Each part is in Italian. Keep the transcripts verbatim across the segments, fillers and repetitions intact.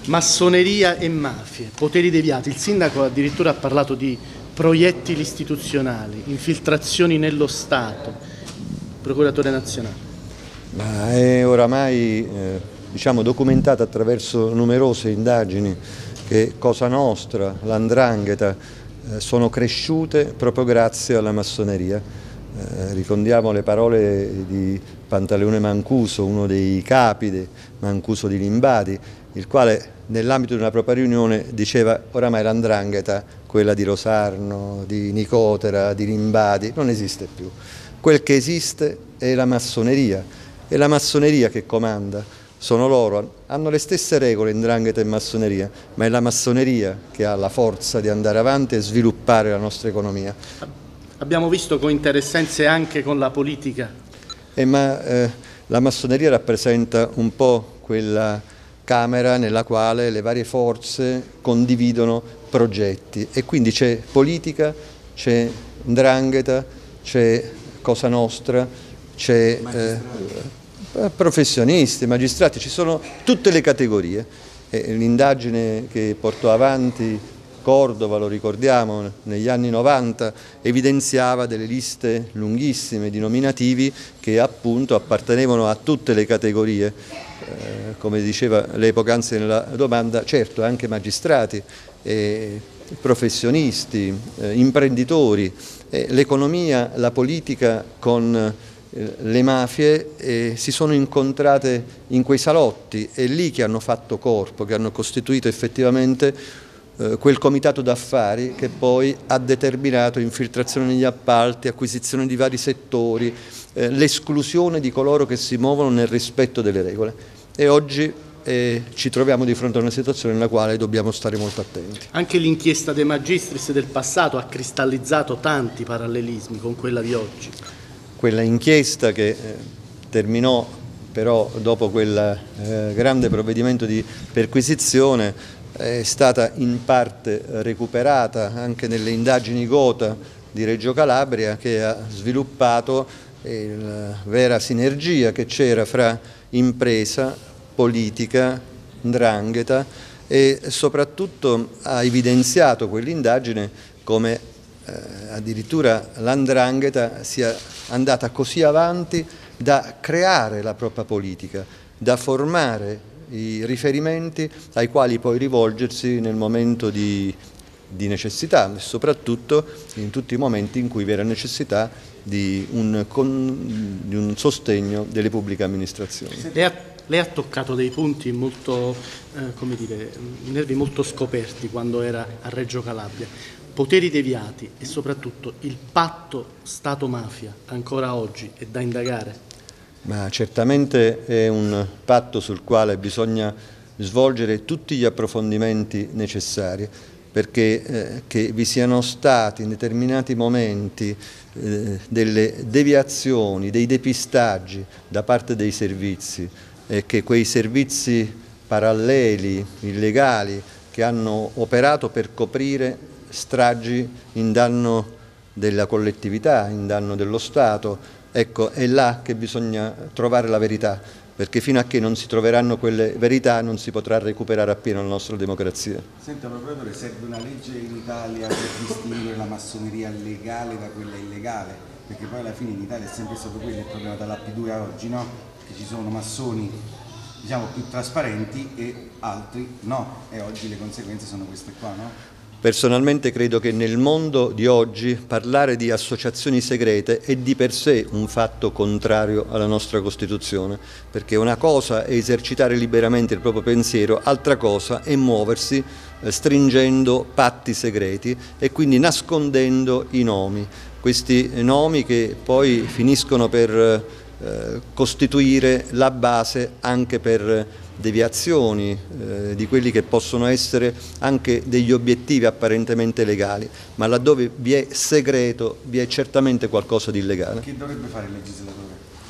Massoneria e mafie, poteri deviati. Il sindaco addirittura ha parlato di proiettili istituzionali, infiltrazioni nello Stato, procuratore nazionale. Ma è oramai eh, diciamo, documentato attraverso numerose indagini che Cosa Nostra, l'Andrangheta eh, sono cresciute proprio grazie alla massoneria. Eh, ricordiamo le parole di Pantaleone Mancuso, uno dei capi di Mancuso di Limbadi, il quale nell'ambito di una propria riunione diceva oramai l'Andrangheta, quella di Rosarno, di Nicotera, di Limbadi, non esiste più. Quel che esiste è la massoneria, è la massoneria che comanda, sono loro, hanno le stesse regole 'ndrangheta e massoneria, ma è la massoneria che ha la forza di andare avanti e sviluppare la nostra economia. Abbiamo visto cointeressenze anche con la politica. Eh, ma eh, la massoneria rappresenta un po' quella Camera nella quale le varie forze condividono progetti e quindi c'è politica, c'è 'ndrangheta, c'è Cosa Nostra, c'è eh, professionisti, magistrati, ci sono tutte le categorie. L'indagine che portò avanti Cordova, lo ricordiamo, negli anni novanta evidenziava delle liste lunghissime di nominativi che appunto appartenevano a tutte le categorie, eh, come diceva lei poc'anzi nella domanda, certo anche magistrati, eh, professionisti, eh, imprenditori, eh, l'economia, la politica con eh, le mafie eh, si sono incontrate in quei salotti e lì che hanno fatto corpo, che hanno costituito effettivamente quel comitato d'affari che poi ha determinato infiltrazione negli appalti, acquisizione di vari settori, eh, l'esclusione di coloro che si muovono nel rispetto delle regole. E oggi eh, ci troviamo di fronte a una situazione nella quale dobbiamo stare molto attenti. Anche l'inchiesta De Magistris del passato ha cristallizzato tanti parallelismi con quella di oggi. Quella inchiesta che eh, terminò però dopo quel eh, grande provvedimento di perquisizione è stata in parte recuperata anche nelle indagini Gotha di Reggio Calabria, che ha sviluppato la vera sinergia che c'era fra impresa, politica, 'ndrangheta e soprattutto ha evidenziato quell'indagine come eh, addirittura la 'ndrangheta sia andata così avanti da creare la propria politica, da formare i riferimenti ai quali poi rivolgersi nel momento di, di necessità e soprattutto in tutti i momenti in cui vi era necessità di un, con, di un sostegno delle pubbliche amministrazioni. Lei ha, lei ha toccato dei punti molto, eh, come dire, nervi molto scoperti quando era a Reggio Calabria. Poteri deviati e soprattutto il patto Stato-mafia ancora oggi è da indagare? Ma certamente è un patto sul quale bisogna svolgere tutti gli approfondimenti necessari, perché eh, che vi siano stati in determinati momenti eh, delle deviazioni, dei depistaggi da parte dei servizi e che quei servizi paralleli, illegali, che hanno operato per coprire stragi in danno della collettività, in danno dello Stato. Ecco, è là che bisogna trovare la verità, perché fino a che non si troveranno quelle verità non si potrà recuperare appieno la nostra democrazia. Senta, procuratore, serve una legge in Italia per distinguere la massoneria legale da quella illegale? Perché poi alla fine in Italia è sempre stato quello il problema dalla P due a oggi, no? Che ci sono massoni, diciamo, più trasparenti e altri no, e oggi le conseguenze sono queste qua, no? Personalmente credo che nel mondo di oggi parlare di associazioni segrete è di per sé un fatto contrario alla nostra Costituzione, perché una cosa è esercitare liberamente il proprio pensiero, altra cosa è muoversi eh, stringendo patti segreti e quindi nascondendo i nomi, questi nomi che poi finiscono per eh, costituire la base anche per deviazioni eh, di quelli che possono essere anche degli obiettivi apparentemente legali, ma laddove vi è segreto vi è certamente qualcosa di illegale. Che dovrebbe fare il legislatore?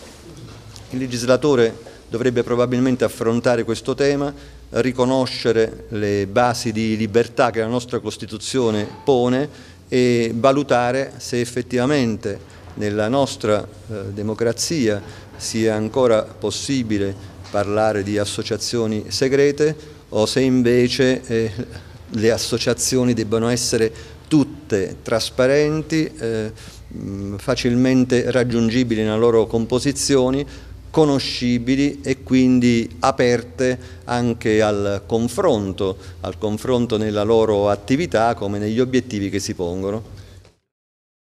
Il legislatore dovrebbe probabilmente affrontare questo tema, riconoscere le basi di libertà che la nostra Costituzione pone e valutare se effettivamente nella nostra eh, democrazia sia ancora possibile parlare di associazioni segrete o se invece eh, le associazioni debbano essere tutte trasparenti, eh, facilmente raggiungibili nelle loro composizioni, conoscibili e quindi aperte anche al confronto, al confronto nella loro attività come negli obiettivi che si pongono.